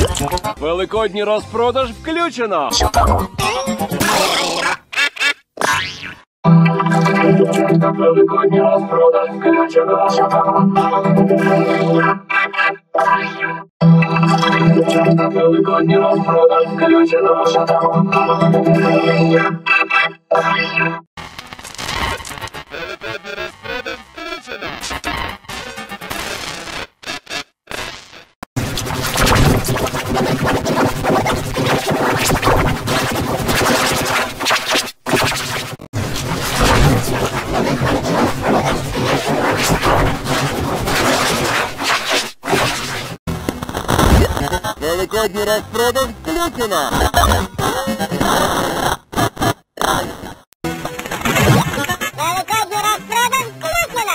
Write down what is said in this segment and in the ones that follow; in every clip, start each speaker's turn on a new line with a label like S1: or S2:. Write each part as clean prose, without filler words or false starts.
S1: Великодній розпродаж включено. Великодній розпродаж включено. Великодній розпродаж включено.
S2: Великодній розпродаж включено! Великодній розпродаж включено!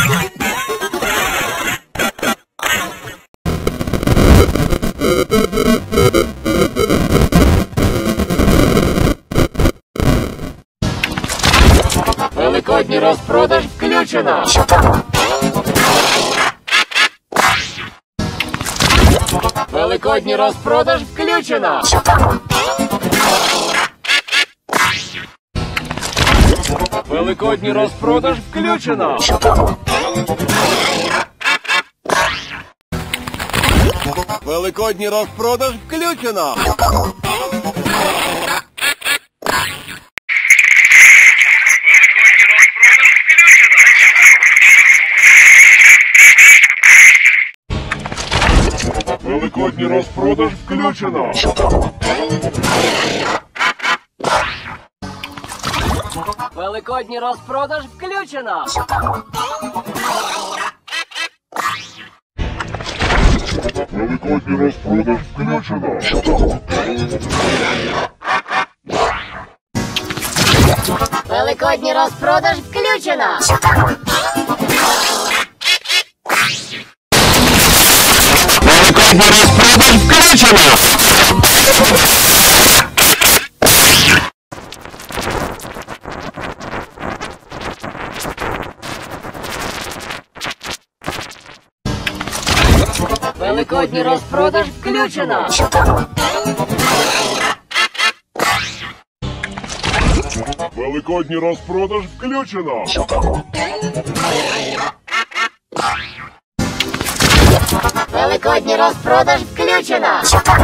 S1: Великодній розпродаж включено. Великодній розпродаж включено. Великодній розпродаж включено.
S2: Великодній розпродаж включено!
S1: Великодній розпродаж включено. Великодній розпродаж включено.
S3: Великодній розпродаж включено.
S2: Великодній розпродаж включено!
S1: Великодній розпродаж включено. Великодній розпродаж включено.
S3: Великодній розпродаж включено.
S2: Великодній розпродаж включено!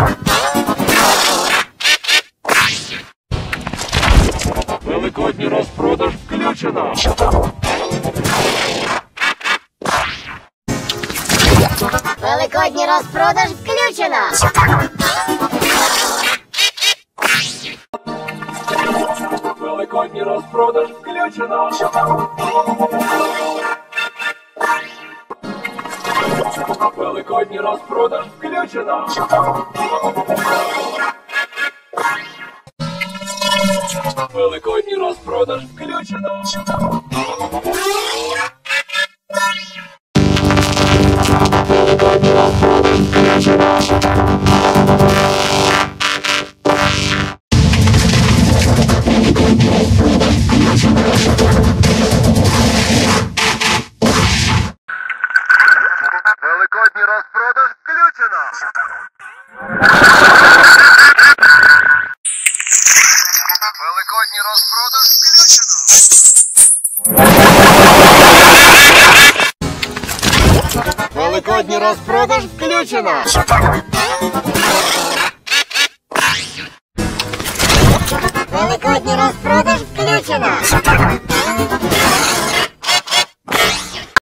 S1: Великодній розпродаж включено.
S2: Великодній розпродаж включено!
S1: Великодній розпродаж включено. Великодній розпродаж включено. Великодній розпродаж включено.
S2: Великодній розпродаж включено! Великодній розпродаж включено!
S1: Великодній розпродаж включено.
S2: Великодній розпродаж включено!